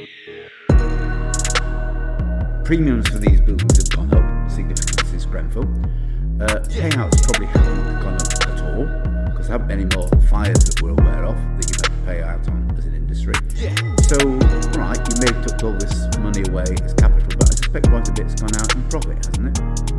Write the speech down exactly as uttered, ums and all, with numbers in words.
Premiums for these buildings have gone up significantly since Grenfell. Uh, payouts probably haven't gone up at all, because there haven't been any more fires that we're aware of that you've had to pay out on as an industry. So, right, you may have took all this money away as capital, but I suspect quite a bit's gone out in profit, hasn't it?